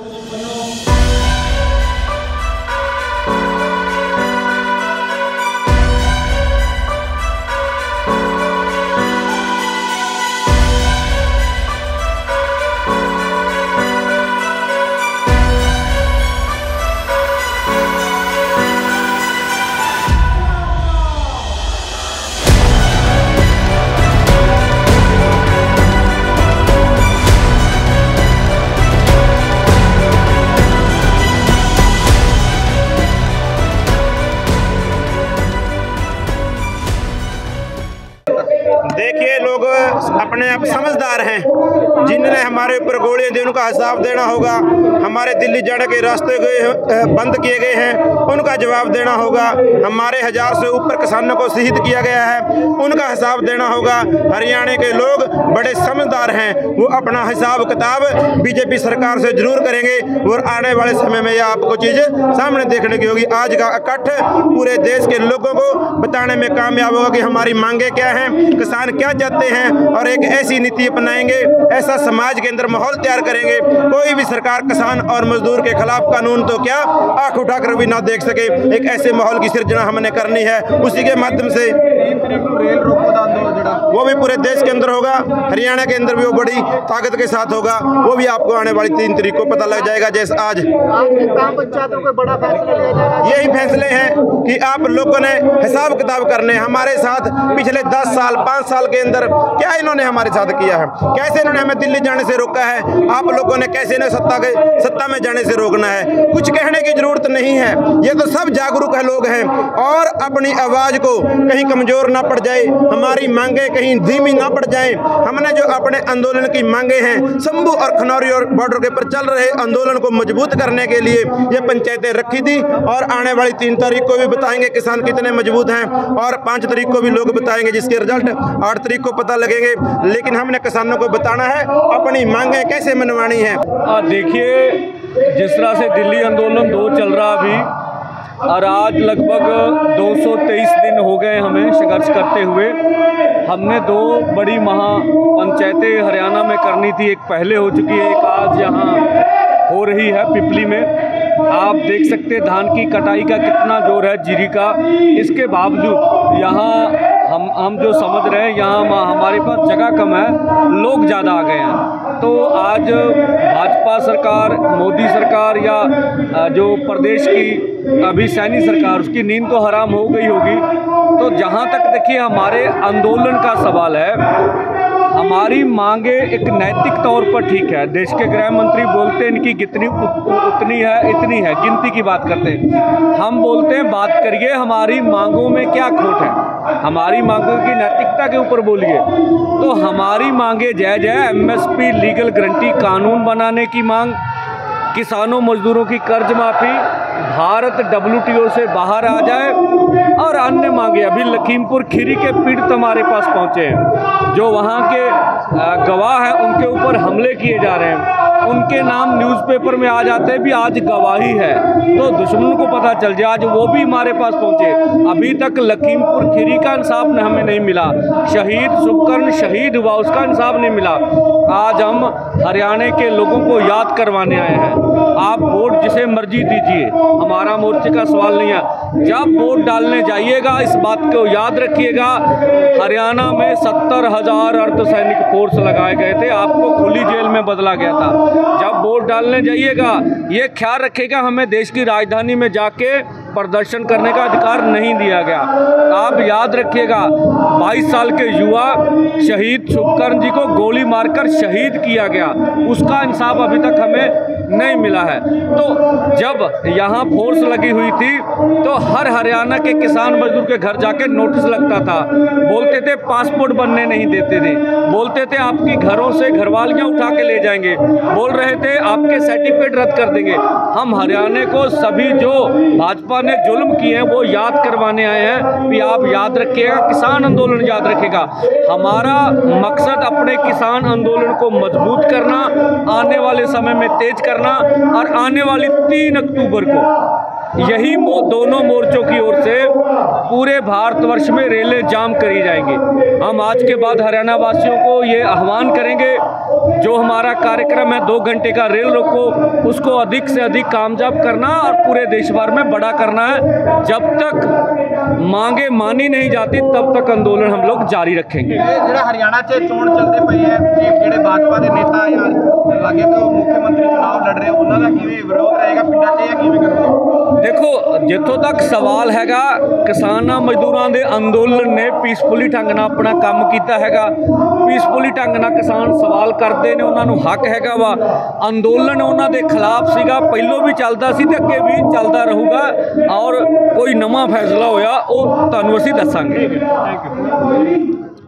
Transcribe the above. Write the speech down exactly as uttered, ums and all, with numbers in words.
देखिए, लोग अपने आप समझदार हैं, जिन्होंने हमारे ऊपर गोलियां दी उनका हिसाब देना होगा। हमारे दिल्ली जाने के रास्ते बंद किए गए हैं, उनका जवाब देना होगा। हमारे हजार से ऊपर किसानों को शहीद किया गया है, उनका हिसाब देना होगा। हरियाणा के लोग बड़े समझदार हैं, वो अपना हिसाब किताब बीजेपी सरकार से जरूर करेंगे और आने वाले समय में यह आपको चीज़ सामने देखने की होगी। आज का इकट्ठ पूरे देश के लोगों को बताने में कामयाब होगा कि हमारी मांगे क्या हैं, किसान क्या चाहते हैं, और एक ऐसी नीति अपनाएंगे, ऐसा समाज के अंदर माहौल तैयार करेंगे। कोई भी सरकार किसान और मजदूर के खिलाफ कानून तो क्या आंख उठाकर भी ना देख सके। एक ऐसे माहौल की सिर्जना हमने करनी है। उसी के माध्यम से रेल रोको वो भी पूरे देश के अंदर होगा, हरियाणा के अंदर भी वो बड़ी ताकत के साथ होगा। वो भी आपको आने वाली तीन तारीख को पता लग जाएगा। जैसे आज पंचायतों को बड़ा फैसला लिया जाएगा। यही फैसले हैं कि आप लोगों ने हिसाब किताब करने हमारे साथ पिछले दस साल पाँच साल के अंदर क्या इन्होंने हमारे साथ किया है, कैसे इन्होंने हमें दिल्ली जाने से रोका है, आप लोगों ने कैसे इन्हें सत्ता के सत्ता में जाने से रोकना है। कुछ कहने की जरूरत नहीं है, ये तो सब जागरूक है लोग हैं, और अपनी आवाज को कहीं कमजोर ना पड़ जाए, हमारी मांगे कहीं धीमी ना पड़ जाए। हमने जो अपने आंदोलन की मांगे हैं, शंभू और खनौरी और बॉर्डर के पर चल रहे आंदोलन को मजबूत करने के लिए ये पंचायतें रखी थी, और आने वाली तीन तारीख को भी बताएंगे किसान कितने मजबूत हैं, और पाँच तारीख को भी लोग बताएंगे, जिसके रिजल्ट आठ तारीख को पता लगेंगे। लेकिन हमने किसानों को बताना है अपनी मांगे कैसे मनवानी है। देखिए, जिस तरह से दिल्ली आंदोलन दो चल रहा अभी, और आज लगभग दो सौ तेईस दिन हो गए हमें संघर्ष करते हुए। हमने दो बड़ी महापंचायतें हरियाणा में करनी थी, एक पहले हो चुकी है, एक आज यहाँ हो रही है पिपली में। आप देख सकते हैं धान की कटाई का कितना जोर है, जीरी का। इसके बावजूद यहाँ हम हम जो समझ रहे हैं, यहाँ हमारे पास जगह कम है, लोग ज़्यादा आ गए हैं। तो आज भाजपा सरकार, मोदी सरकार, या जो प्रदेश की अभी सैनी सरकार, उसकी नींद तो हराम हो गई होगी। तो जहाँ तक देखिए हमारे आंदोलन का सवाल है, हमारी मांगे एक नैतिक तौर पर ठीक है। देश के गृह मंत्री बोलते हैं इनकी कितनी उतनी है, इतनी है, गिनती की बात करते हैं। हम बोलते हैं बात करिए हमारी मांगों में क्या खोट है, हमारी मांगों की नैतिकता के ऊपर बोलिए। तो हमारी मांगे जायज़ है। एमएसपी लीगल गारंटी कानून बनाने की मांग, किसानों मजदूरों की कर्ज माफ़ी, भारत डब्ल्यूटीओ से बाहर आ जाए, और अन्य मांगे। अभी लखीमपुर खीरी के पीड़ित हमारे पास पहुंचे हैं, जो वहां के गवाह हैं, उनके ऊपर हमले किए जा रहे हैं, उनके नाम न्यूज़पेपर में आ जाते हैं भी आज गवाही है, तो दुश्मन को पता चल जाए। आज वो भी हमारे पास पहुंचे। अभी तक लखीमपुर खीरी का इंसाफ हमें नहीं मिला, शहीद शुभकर्ण शहीद हुआ, उसका इंसाफ नहीं मिला। आज हम हरियाणा के लोगों को याद करवाने आए हैं। आप वोट जिसे मर्जी दीजिए, हमारा मोर्चे का सवाल नहीं है। जब वोट डालने जाइएगा इस बात को याद रखिएगा, हरियाणा में सत्तर हजार अर्धसैनिक फोर्स लगाए गए थे, आपको खुली जेल में बदला गया था। जब वोट डालने जाइएगा ये ख्याल रखिएगा, हमें देश की राजधानी में जाके प्रदर्शन करने का अधिकार नहीं दिया गया। आप याद रखिएगा, बाईस साल के युवा शहीद शुभकर्ण जी को गोली मारकर शहीद किया गया, उसका इंसाफ अभी तक हमें नहीं मिला है। तो जब यहाँ फोर्स लगी हुई थी तो हर हरियाणा के किसान मजदूर के घर जाके नोटिस लगता था, बोलते थे पासपोर्ट बनने नहीं देते थे, बोलते थे आपकी घरों से घरवालियाँ उठा के ले जाएंगे, बोल रहे थे आपके सर्टिफिकेट रद्द कर देंगे। हम हरियाणा को सभी जो भाजपा ने जुल्म किए हैं वो याद करवाने आए हैं कि आप याद रखिएगा, किसान आंदोलन याद रखेगा। हमारा मकसद अपने किसान आंदोलन को मजबूत करना, आने वाले समय में तेज करना, और आने वाली तीन अक्टूबर को यही मो, दोनों मोर्चों की ओर से पूरे भारतवर्ष में रेलें जाम करी जाएंगी। हम आज के बाद हरियाणा वासियों को ये आह्वान करेंगे, जो हमारा कार्यक्रम है दो घंटे का रेल रोको, उसको अधिक से अधिक कामयाब करना और पूरे देश भर में बड़ा करना है। जब तक मांगे मानी नहीं जाती तब तक आंदोलन हम लोग जारी रखेंगे। ਜਿਹੜਾ ਹਰਿਆਣਾ 'ਚ ਚੋਣ ਚੱਲਦੇ ਪਏ ਹੈ, ਤੁਸੀਂ ਜਿਹੜੇ ਭਾਜਪਾ ਦੇ ਨੇਤਾ ਜਾਂ ਲਾਗੇ ਤੋਂ ਮੁੱਖ ਮੰਤਰੀ ਚੁਣਾव ਲੜ ਰਹੇ ਹੋ, ਉਹਨਾਂ ਦਾ ਕਿਵੇਂ ਵਿਰੋਧ ਰਹੇਗਾ ਪਿੰਡਾਂ 'ਚ ਜਾਂ ਕਿਵੇਂ ਕਰੋਗੇ? देखो, जितों तक सवाल हैगा किसानां मजदूरां दे अंदोलन ने पीसफुली ढंग नाल अपना काम कीता हैगा। पीसफुली ढंग नाल किसान सवाल करते ने, उन्हां नूं हक हैगा वा। अंदोलन उन्हां दे खिलाफ सीगा, पहलों भी चलदा सी ते अगे भी चलदा रहूगा और कोई नवां फैसला होया वो तुहानूं असीं दस्सांगे।